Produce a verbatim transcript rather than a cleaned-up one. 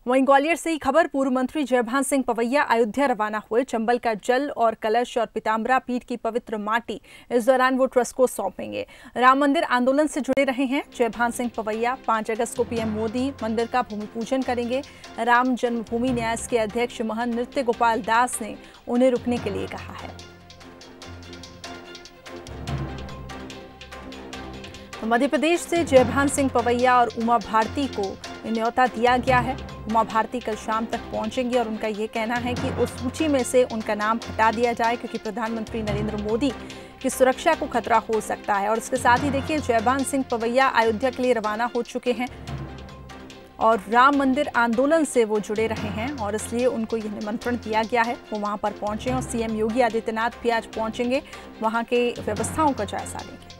वहीं ग्वालियर से ही खबर, पूर्व मंत्री जयभान सिंह पवैया अयोध्या रवाना हुए। चंबल का जल और कलश और पीताम्बरा पीठ की पवित्र माटी इस दौरान वो ट्रस्ट को सौंपेंगे। राम मंदिर आंदोलन से जुड़े रहे हैं जयभान सिंह पवैया। पांच अगस्त को पीएम मोदी मंदिर का भूमि पूजन करेंगे। राम जन्मभूमि न्यास के अध्यक्ष महंत नृत्य गोपाल दास ने उन्हें रुकने के लिए कहा है। मध्य प्रदेश से जयभान सिंह पवैया और उमा भारती को न्योता दिया गया है। उमा भारती कल शाम तक पहुंचेंगी और उनका ये कहना है कि उस सूची में से उनका नाम हटा दिया जाए, क्योंकि प्रधानमंत्री नरेंद्र मोदी की सुरक्षा को खतरा हो सकता है। और इसके साथ ही देखिए, जयभान सिंह पवैया अयोध्या के लिए रवाना हो चुके हैं और राम मंदिर आंदोलन से वो जुड़े रहे हैं और इसलिए उनको यह निमंत्रण दिया गया है वो वहां पर पहुंचे। और सीएम योगी आदित्यनाथ भी आज पहुंचेंगे, वहां के व्यवस्थाओं का जायजा लेंगे।